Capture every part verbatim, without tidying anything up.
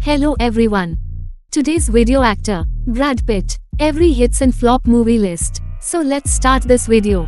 Hello everyone. Today's video actor, Brad Pitt, every hits and flop movie list. So let's start this video.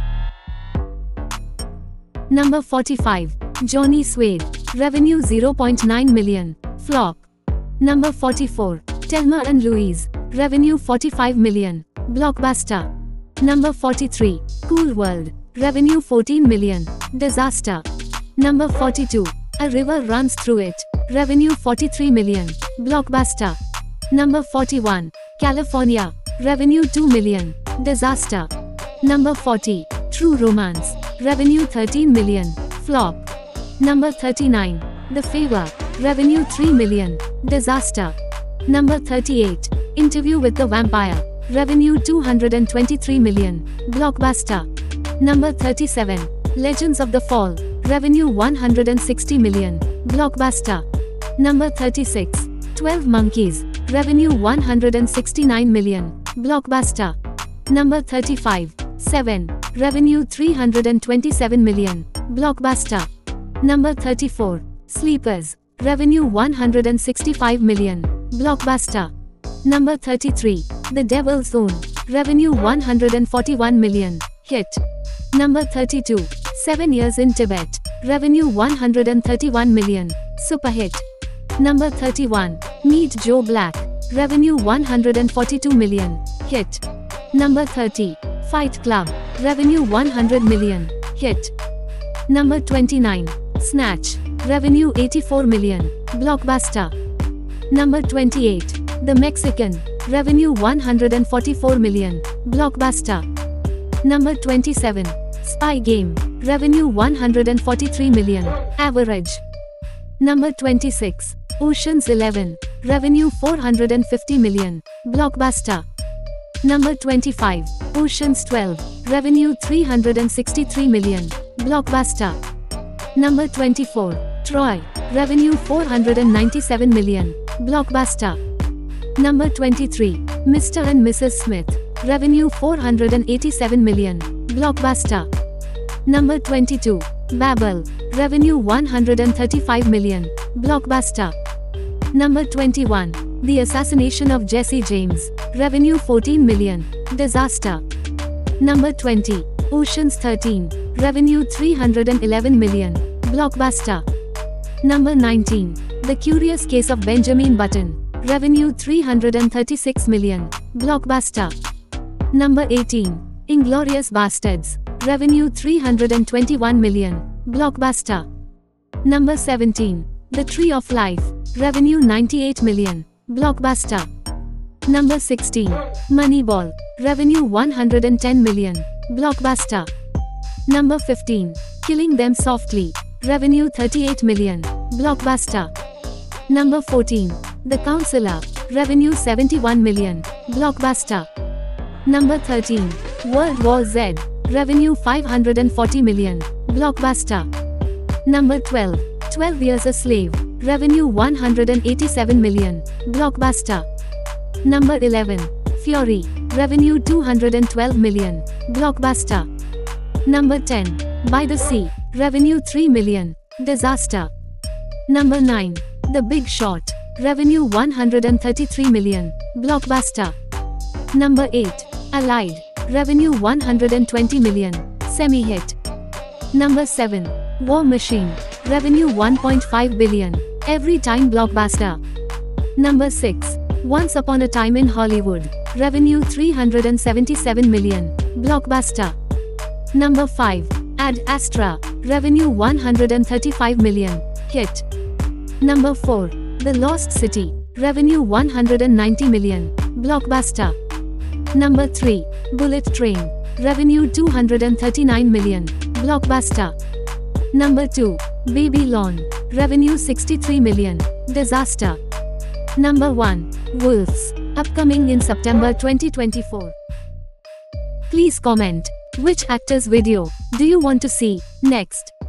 Number forty-five. Johnny Suede. Revenue zero point nine million. Flop. Number forty-four. Thelma and Louise. Revenue forty-five million. Blockbuster. Number forty-three. Cool World. Revenue fourteen million. Disaster. Number forty-two. A River Runs Through It. Revenue forty-three million. Blockbuster. Number forty-one. California. Revenue two million. Disaster. Number forty. True Romance. Revenue thirteen million. Flop. Number thirty-nine. The Favor. Revenue three million. Disaster. Number thirty-eight. Interview with the Vampire. Revenue two hundred twenty-three million. Blockbuster. Number thirty-seven. Legends of the Fall. Revenue one hundred sixty million. Blockbuster. Number thirty-six. twelve Monkeys. Revenue one hundred sixty-nine million. Blockbuster. Number thirty-five. seven. Revenue three hundred twenty-seven million. Blockbuster. Number thirty-four. Sleepers. Revenue one hundred sixty-five million. Blockbuster. Number thirty-three. The Devil's Own. Revenue one hundred forty-one million. Hit. Number thirty-two. seven Years in Tibet. Revenue one hundred thirty-one million. Super hit. Number thirty-one. Meet Joe Black. Revenue one hundred forty-two million. Hit. Number thirty. Fight Club. Revenue one hundred million. Hit. Number twenty-nine. Snatch. Revenue eighty-four million. Blockbuster. Number twenty-eight. The Mexican. Revenue one hundred forty-four million. Blockbuster. Number twenty-seven. Spy Game. Revenue one hundred forty-three million. Average. Number twenty-six. Ocean's eleven. Revenue four hundred fifty million. Blockbuster. Number twenty-five. Ocean's twelve. Revenue three hundred sixty-three million. Blockbuster. Number twenty-four. Troy. Revenue four hundred ninety-seven million. Blockbuster. Number twenty-three. Mister and Missus Smith. Revenue four hundred eighty-seven million. Blockbuster. Number twenty-two. Babel. Revenue one hundred thirty-five million. Blockbuster. Number twenty-one. The Assassination of Jesse James. Revenue fourteen million. Disaster. Number twenty. Ocean's thirteen. Revenue three hundred eleven million. Blockbuster. Number nineteen. The Curious Case of Benjamin Button. Revenue three hundred thirty-six million. Blockbuster. Number eighteen. Inglourious Basterds. Revenue three hundred twenty-one million. Blockbuster. Number seventeen. The Tree of Life. Revenue ninety-eight million. Blockbuster. Number sixteen. Moneyball. Revenue one hundred ten million. Blockbuster. Number fifteen. Killing Them Softly. Revenue thirty-eight million. Blockbuster. Number fourteen. The Counselor. Revenue seventy-one million. Blockbuster. Number thirteen. World War Z. Revenue five hundred forty million. Blockbuster. Number twelve. twelve Years a Slave. Revenue one hundred eighty-seven million. Blockbuster. Number eleven. Fury. Revenue two hundred twelve million. Blockbuster. Number ten. By the Sea. Revenue three million. Disaster. Number nine. The Big Short. Revenue one hundred thirty-three million. Blockbuster. Number eight. Allied. Revenue one hundred twenty million. Semi-hit. Number seven. War Machine. Revenue one point five billion. Every time blockbuster. Number six. Once Upon a Time in Hollywood. Revenue three hundred seventy-seven million. Blockbuster. Number five. Ad Astra. Revenue one hundred thirty-five million. Hit. Number four. The Lost City. Revenue one hundred ninety million. Blockbuster. Number three. Bullet Train. Revenue two hundred thirty-nine million. Blockbuster. Number two. Babylon. Revenue sixty-three million. Disaster. Number one. Wolves. Upcoming in September twenty twenty-four. Please comment which actor's video do you want to see next.